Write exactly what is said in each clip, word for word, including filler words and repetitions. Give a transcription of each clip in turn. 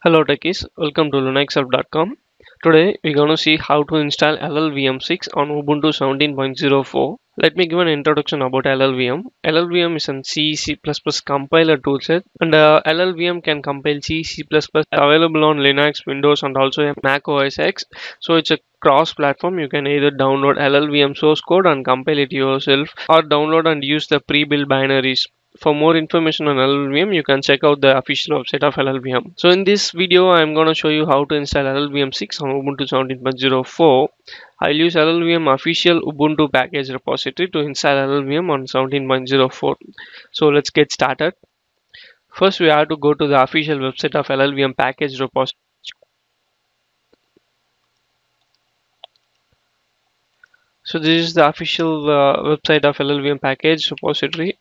Hello techies, welcome to linuxhelp dot com. Today we're going to see how to install L L V M six on Ubuntu seventeen point zero four. Let me give an introduction about L L V M. L L V M is an C, C++ compiler toolset, and uh, L L V M can compile C, C++ available on Linux, Windows and also Mac O S X. So it's a cross-platform. You can either download L L V M source code and compile it yourself, or download and use the pre-built binaries. For more information on L L V M, you can check out the official website of L L V M. So in this video, I'm going to show you how to install L L V M six on Ubuntu seventeen point zero four. I'll use L L V M official Ubuntu package repository to install L L V M on seventeen point zero four. So let's get started. First, we have to go to the official website of L L V M package repository. So this is the official uh, website of L L V M package repository.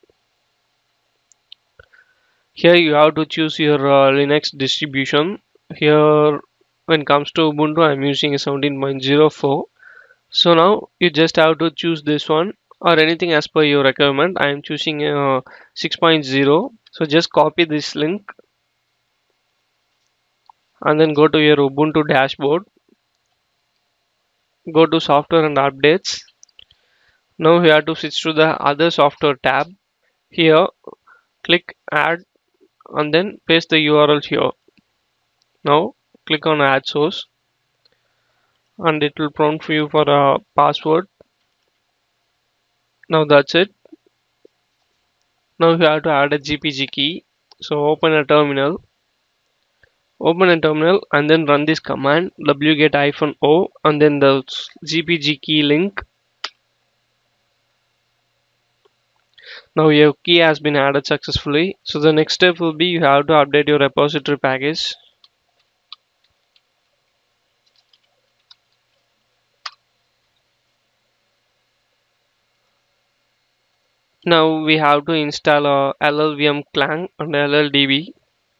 Here you have to choose your uh, Linux distribution. Here when it comes to Ubuntu, I'm using a seventeen point zero four. So now you just have to choose this one or anything as per your requirement. I am choosing a uh, six point zero. So just copy this link and then go to your Ubuntu dashboard. Go to software and updates. Now you have to switch to the other software tab. Here click add and then paste the U R L here. Now click on add source and it will prompt you for a password. Now that's it. Now you have to add a G P G key. So open a terminal. Open a terminal and then run this command wget-o and then the G P G key link. Now your key has been added successfully. So the next step will be you have to update your repository package. Now we have to install a L L V M Clang and L L D B.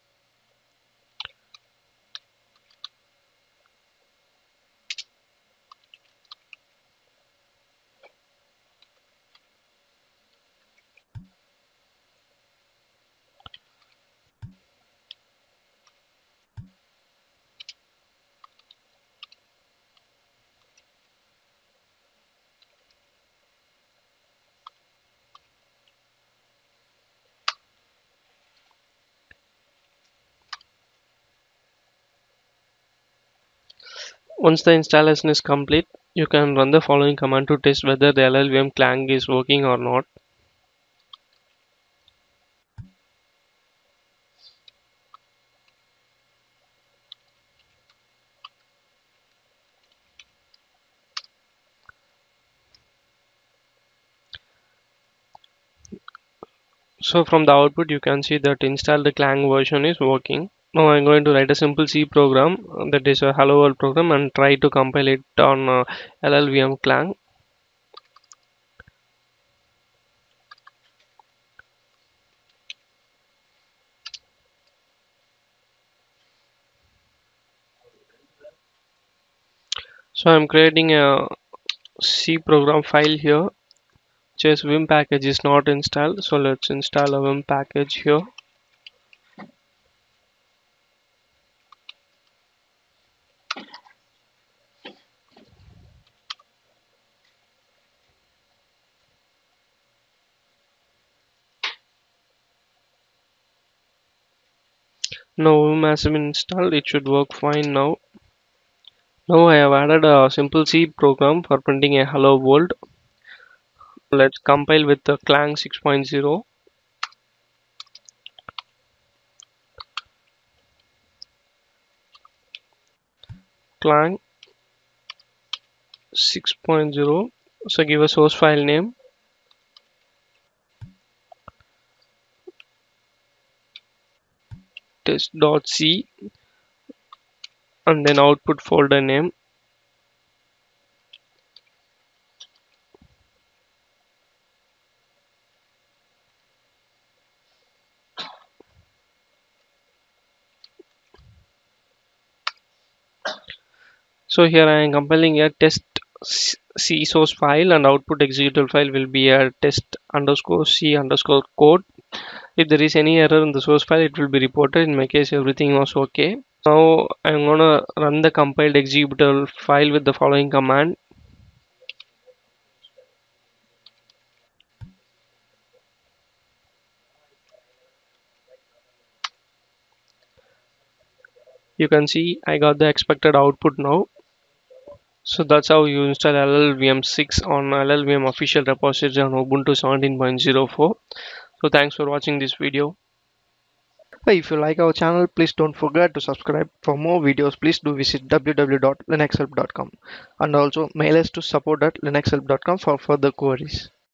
Once the installation is complete, you can run the following command to test whether the L L V M Clang is working or not. So from the output you can see that install the Clang version is working. Now I'm going to write a simple C program, uh, that is a hello world program, and try to compile it on uh, L L V M Clang. So I'm creating a C program file here. Just Vim package is not installed, so let's install a Vim package here. Now Vim has been installed, it should work fine now. Now I have added a simple C program for printing a hello world. Let's compile with the Clang six point zero. Clang six point zero. So give a source file name. test.c and then output folder name. So here I am compiling a test C source file and output executable file will be a test underscore C underscore code. If there is any error in the source file, it will be reported. In my case, everything was okay. Now I'm gonna run the compiled executable file with the following command. You can see I got the expected output now. So that's how you install L L V M six on L L V M official repository on Ubuntu seventeen point zero four. So thanks for watching this video. If you like our channel, please don't forget to subscribe. For more videos, please do visit w w w dot linux help dot com and also mail us to support at linux help dot com for further queries.